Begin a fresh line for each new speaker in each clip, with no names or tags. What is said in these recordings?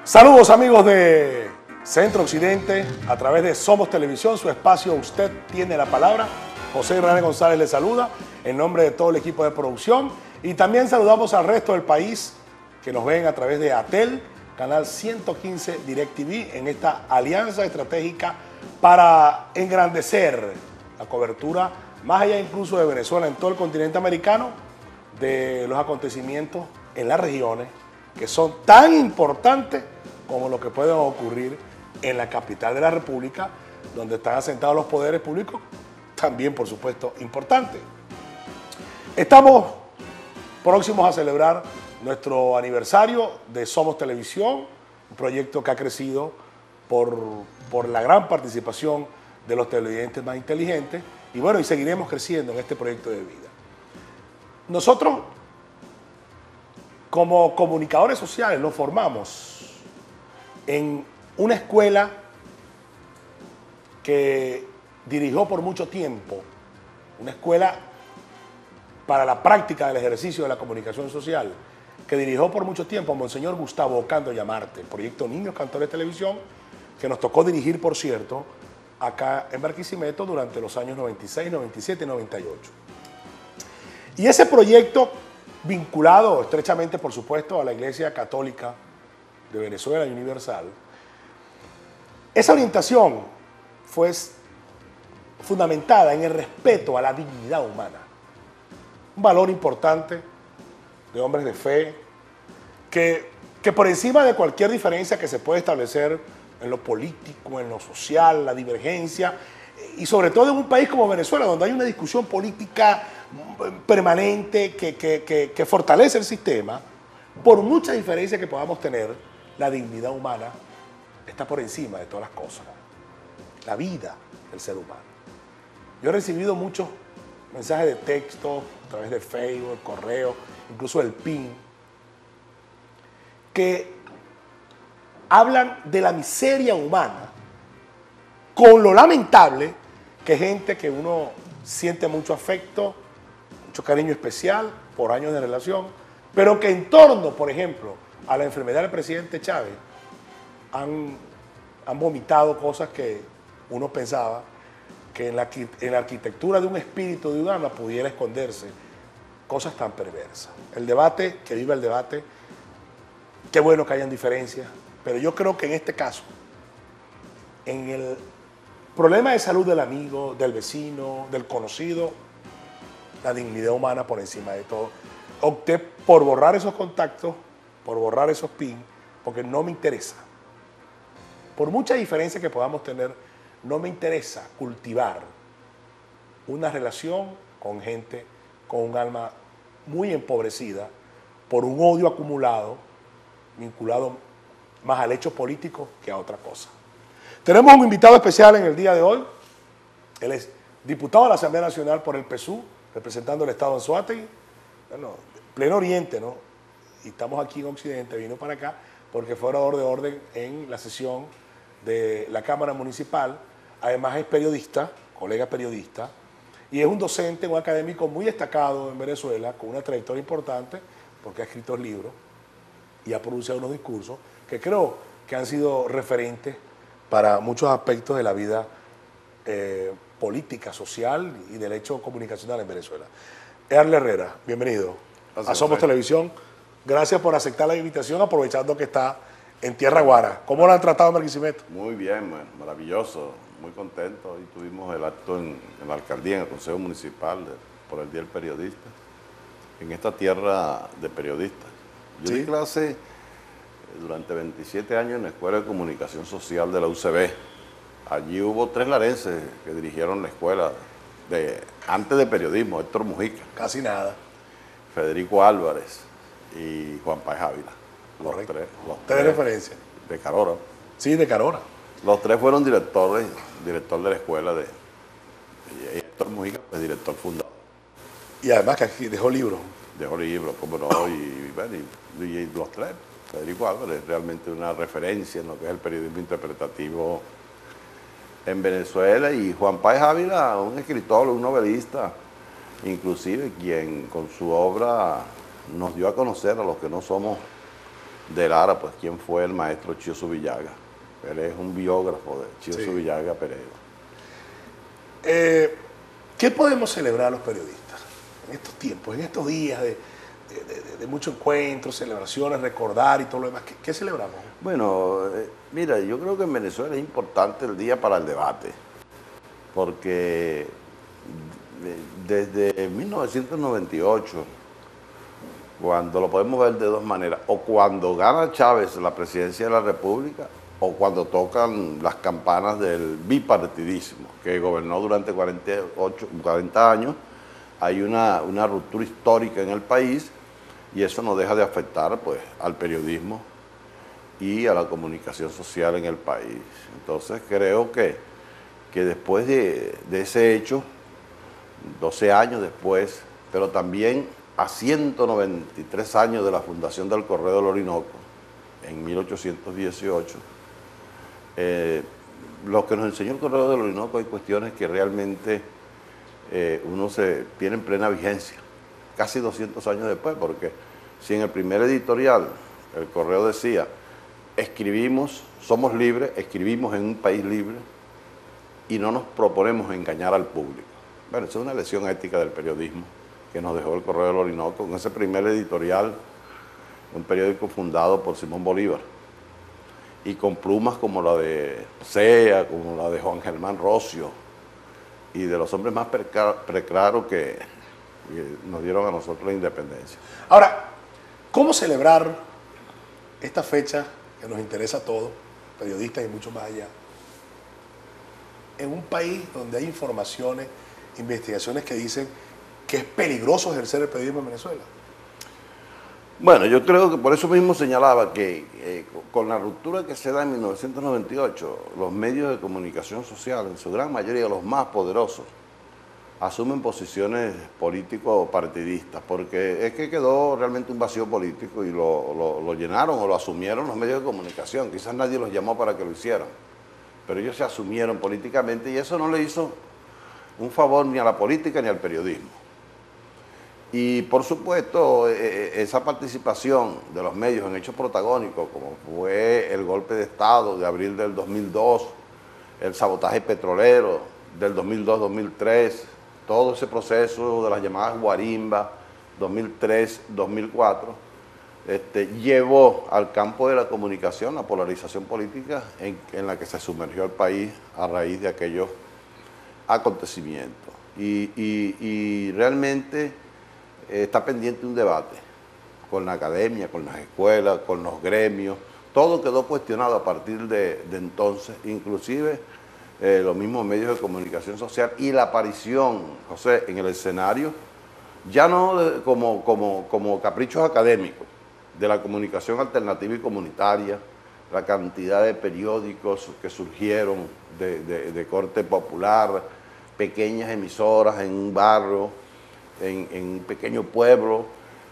Saludos amigos de Centro Occidente, a través de Somos Televisión, su espacio Usted Tiene la Palabra. José Israel González les saluda en nombre de todo el equipo de producción y también saludamos al resto del país que nos ven a través de ATEL, Canal 115 DirecTV, en esta alianza estratégica para engrandecer la cobertura, más allá incluso de Venezuela, en todo el continente americano, de los acontecimientos en las regiones que son tan importantes como lo que pueden ocurrir en la capital de la República, donde están asentados los poderes públicos, también, por supuesto, importante. Estamos próximos a celebrar nuestro aniversario de Somos Televisión, un proyecto que ha crecido por la gran participación de los televidentes más inteligentes, y bueno, y seguiremos creciendo en este proyecto de vida. Nosotros, como comunicadores sociales, nos formamos en una escuela que dirigió por mucho tiempo, una escuela para la práctica del ejercicio de la comunicación social, que dirigió por mucho tiempo a Monseñor Gustavo Ocando Llamarte, el proyecto Niños Cantores de Televisión, que nos tocó dirigir, por cierto, acá en Barquisimeto durante los años 96, 97 y 98. Y ese proyecto, vinculado estrechamente, por supuesto, a la Iglesia Católica de Venezuela y Universal, esa orientación fue fundamentada en el respeto a la dignidad humana. Un valor importante de hombres de fe que por encima de cualquier diferencia que se puede establecer en lo político, en lo social, la divergencia, y sobre todo en un país como Venezuela, donde hay una discusión política permanente que fortalece el sistema, por mucha diferencia que podamos tener, la dignidad humana está por encima de todas las cosas. La vida del ser humano. Yo he recibido muchos mensajes de texto a través de Facebook, correo, incluso del PIN, que hablan de la miseria humana, con lo lamentable que gente que uno siente mucho afecto, mucho cariño especial por años de relación, pero que en torno, por ejemplo, a la enfermedad del presidente Chávez, han vomitado cosas que uno pensaba que en la arquitectura de un espíritu de un alma pudiera esconderse cosas tan perversas. El debate, que viva el debate, qué bueno que hayan diferencias, pero yo creo que en este caso, en el problema de salud del amigo, del vecino, del conocido, la dignidad humana por encima de todo. Opté por borrar esos contactos, por borrar esos pins, porque no me interesa. Por mucha diferencia que podamos tener, no me interesa cultivar una relación con gente con un alma muy empobrecida por un odio acumulado, vinculado más al hecho político que a otra cosa. Tenemos un invitado especial en el día de hoy. Él es diputado de la Asamblea Nacional por el PSUV, representando el Estado en Anzoátegui, bueno, pleno Oriente, ¿no? Y estamos aquí en Occidente, vino para acá porque fue orador de orden en la sesión de la Cámara Municipal. Además es periodista, colega periodista, y es un docente, un académico muy destacado en Venezuela, con una trayectoria importante, porque ha escrito libros y ha pronunciado unos discursos que creo que han sido referentes para muchos aspectos de la vida política, social y del hecho comunicacional en Venezuela. Earle Herrera, bienvenido. Gracias, a Somos Televisión. Gracias por aceptar la invitación, aprovechando que está en Tierra Guara. ¿Cómo lo han tratado en Barquisimeto?
Muy bien, maravilloso, muy contento. Hoy tuvimos el acto en la alcaldía, en el Consejo Municipal, por el Día del Periodista, en esta tierra de periodistas. Yo di clase durante 27 años en la Escuela de Comunicación Social de la UCB. Allí hubo 3 larenses que dirigieron la escuela antes de periodismo: Héctor Mujica,
casi nada,
Federico Álvarez y Juan Páez Ávila.
Correcto.
Los
tres referencias.
De Carora.
Sí, de Carora.
Los 3 fueron director de la escuela y Héctor Mujica, pues director fundador.
Y además que aquí dejó libros.
Dejó libros, como no, y los 3. Federico Álvarez es realmente una referencia en lo que es el periodismo interpretativo en Venezuela, y Juan Páez Ávila, un escritor, un novelista, inclusive quien con su obra nos dio a conocer a los que no somos de Lara, pues quién fue el maestro Chío Zubillaga. Él es un biógrafo de Chío
Sí.
Zubillaga Pereira.
¿Qué podemos celebrar los periodistas en estos tiempos, en estos días de mucho encuentro, celebraciones, recordar y todo lo demás? ¿Qué celebramos?
Bueno, mira, yo creo que en Venezuela es importante el día para el debate, porque desde 1998, cuando lo podemos ver de dos maneras, o cuando gana Chávez la presidencia de la República, o cuando tocan las campanas del bipartidismo, que gobernó durante 40 años, hay una ruptura histórica en el país y eso no deja de afectar pues, al periodismo y a la comunicación social en el país. Entonces creo que después de ese hecho, 12 años después, pero también a 193 años de la fundación del Correo del Orinoco, en 1818, lo que nos enseñó el Correo del Orinoco hay cuestiones que realmente uno se tiene en plena vigencia, casi 200 años después, porque si en el primer editorial el Correo decía, escribimos, somos libres, escribimos en un país libre y no nos proponemos engañar al público. Bueno, esa es una lección ética del periodismo que nos dejó el Correo del Orinoco con ese primer editorial, un periódico fundado por Simón Bolívar, y con plumas como la de Sea, como la de Juan Germán Rocio, y de los hombres más preclaros que nos dieron a nosotros la independencia.
Ahora, ¿cómo celebrar esta fecha que nos interesa a todos, periodistas y mucho más allá, en un país donde hay informaciones, investigaciones que dicen que es peligroso ejercer el periodismo en Venezuela?
Bueno, yo creo que por eso mismo señalaba que con la ruptura que se da en 1998, los medios de comunicación social, en su gran mayoría los más poderosos, asumen posiciones político-partidistas, porque es que quedó realmente un vacío político y lo llenaron o lo asumieron los medios de comunicación. Quizás nadie los llamó para que lo hicieran, pero ellos se asumieron políticamente y eso no le hizo un favor ni a la política ni al periodismo. Y por supuesto, esa participación de los medios en hechos protagónicos, como fue el golpe de Estado de abril del 2002, el sabotaje petrolero del 2002-2003, todo ese proceso de las llamadas guarimbas, 2003-2004, llevó al campo de la comunicación la polarización política en la que se sumergió el país a raíz de aquellos acontecimientos. Y realmente está pendiente un debate con la academia, con las escuelas, con los gremios. Todo quedó cuestionado a partir de entonces, inclusive los mismos medios de comunicación social y la aparición, José, en el escenario, ya no como caprichos académicos, de la comunicación alternativa y comunitaria, la cantidad de periódicos que surgieron de corte popular, pequeñas emisoras en un barrio, en un pequeño pueblo,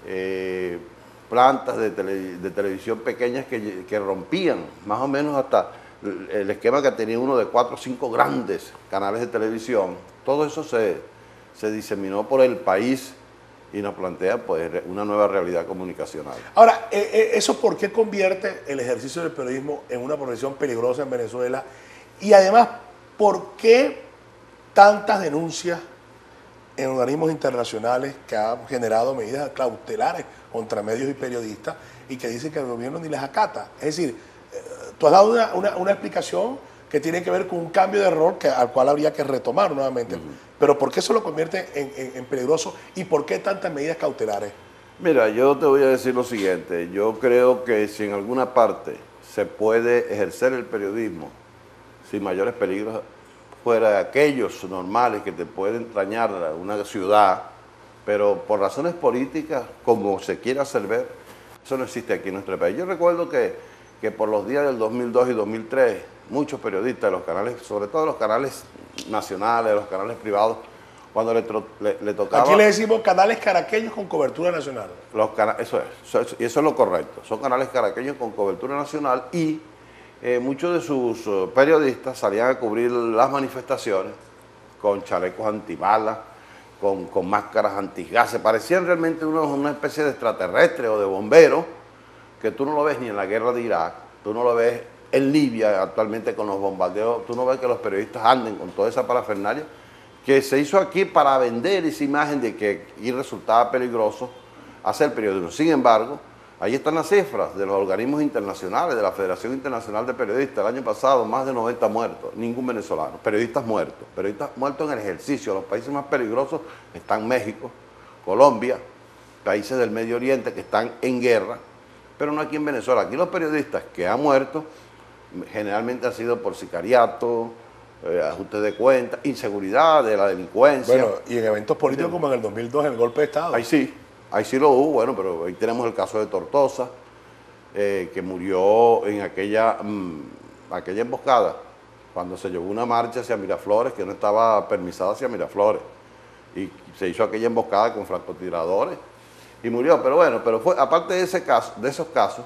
plantas de televisión pequeñas que rompían más o menos hasta el esquema que tenía uno de 4 o 5 grandes canales de televisión. Todo eso se diseminó por el país y nos plantea pues una nueva realidad comunicacional.
Ahora, ¿eso por qué convierte el ejercicio del periodismo en una profesión peligrosa en Venezuela? Y además, ¿por qué tantas denuncias en organismos internacionales que han generado medidas cautelares contra medios y periodistas y que dicen que el gobierno ni las acata? Es decir, tú has dado una explicación que tiene que ver con un cambio de rol al cual habría que retomar nuevamente. Pero ¿por qué eso lo convierte en peligroso y por qué tantas medidas cautelares?
Mira, yo te voy a decir lo siguiente. Yo creo que si en alguna parte se puede ejercer el periodismo sin mayores peligros, fuera de aquellos normales que te pueden entrañar una ciudad, pero por razones políticas, como se quiera hacer ver, eso no existe aquí en nuestro país. Yo recuerdo que por los días del 2002 y 2003, muchos periodistas de los canales, sobre todo los canales nacionales, los canales privados, cuando le tocaba...
Aquí le decimos canales caraqueños con cobertura nacional.
Eso es lo correcto. Son canales caraqueños con cobertura nacional y muchos de sus periodistas salían a cubrir las manifestaciones con chalecos antibalas, con máscaras antigases. Parecían realmente una especie de extraterrestre o de bomberos que tú no lo ves ni en la guerra de Irak, tú no lo ves en Libia actualmente con los bombardeos, tú no ves que los periodistas anden con toda esa parafernalia que se hizo aquí para vender esa imagen de que aquí resultaba peligroso hacer periodismo. Sin embargo, ahí están las cifras de los organismos internacionales, de la Federación Internacional de Periodistas. El año pasado, más de 90 muertos, ningún venezolano. Periodistas muertos en el ejercicio. Los países más peligrosos están México, Colombia, países del Medio Oriente que están en guerra, pero no aquí en Venezuela. Aquí los periodistas que han muerto generalmente han sido por sicariato, ajuste de cuentas, inseguridad de la delincuencia.
Bueno, y en eventos políticos como en el 2002, en el golpe de Estado.
Ahí sí lo hubo, bueno, pero ahí tenemos el caso de Tortosa, que murió en aquella emboscada, cuando se llevó una marcha hacia Miraflores, que no estaba permisada hacia Miraflores, y se hizo aquella emboscada con francotiradores, y murió. Pero bueno, aparte de ese caso, de esos casos,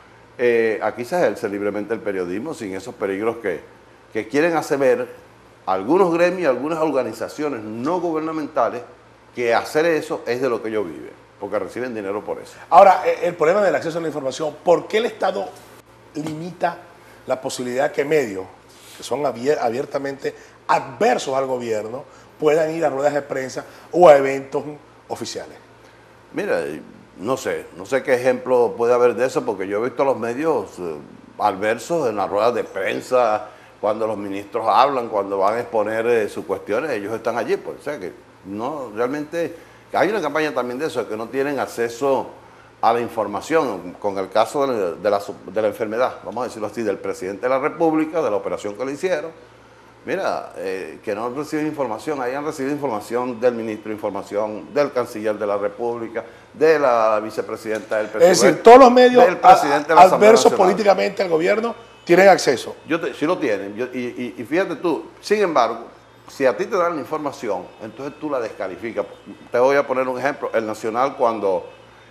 aquí se ejerce libremente el periodismo sin esos peligros que quieren hacer ver algunos gremios, algunas organizaciones no gubernamentales, que hacer eso es de lo que ellos viven, porque reciben dinero por eso.
Ahora, el problema del acceso a la información, ¿por qué el Estado limita la posibilidad que medios que son abiertamente adversos al gobierno puedan ir a ruedas de prensa o a eventos oficiales?
Mira, no sé qué ejemplo puede haber de eso, porque yo he visto a los medios adversos en las ruedas de prensa, cuando los ministros hablan, cuando van a exponer sus cuestiones, ellos están allí. Pues, o sea que no, realmente hay una campaña también de eso, de que no tienen acceso a la información, con el caso de la enfermedad, vamos a decirlo así, del presidente de la República, de la operación que le hicieron. Mira, que no reciben información, ahí han recibido información del ministro, información del canciller de la República, de la vicepresidenta del presidente.
Es decir, todos los medios adversos políticamente al gobierno tienen acceso.
Sí lo tienen, y fíjate tú, sin embargo, si a ti te dan la información, entonces tú la descalificas. Te voy a poner un ejemplo. El Nacional, cuando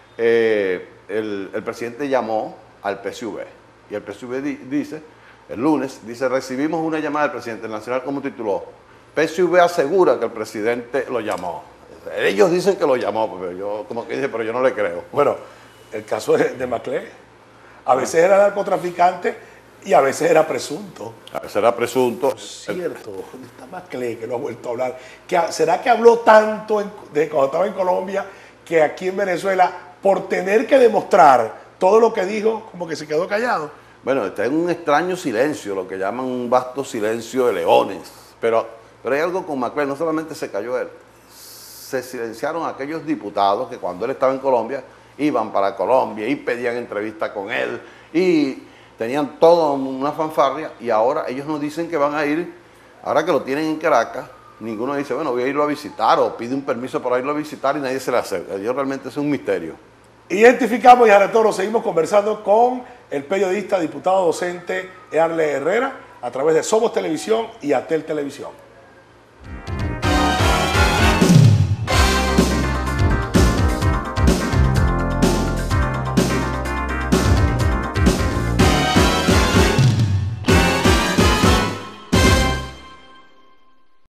el presidente llamó al PSV, y el PSV dice, el lunes, dice, recibimos una llamada del presidente. El Nacional, como tituló, PSV asegura que el presidente lo llamó. Ellos dicen que lo llamó, pero yo, como que dice, pero yo no le creo.
Bueno, el caso de Maclé, a veces era narcotraficante y a veces era presunto.
A veces era presunto.
Es cierto, ¿dónde está Maclé, que no ha vuelto a hablar? ¿Será que habló tanto de cuando estaba en Colombia que aquí en Venezuela, por tener que demostrar todo lo que dijo, como que se quedó callado?
Bueno, está en un extraño silencio, lo que llaman un vasto silencio de leones. Pero hay algo con Maclé, no solamente se cayó él, se silenciaron aquellos diputados que cuando él estaba en Colombia, iban para Colombia y pedían entrevista con él, y tenían toda una fanfarria, y ahora ellos nos dicen que van a ir, ahora que lo tienen en Caracas, ninguno dice, bueno, voy a irlo a visitar, o pide un permiso para irlo a visitar, y nadie se le acerca. Yo realmente es un misterio.
Identificamos y ahora todos seguimos conversando con el periodista, diputado docente Earle Herrera, a través de Somos Televisión y Atel Televisión.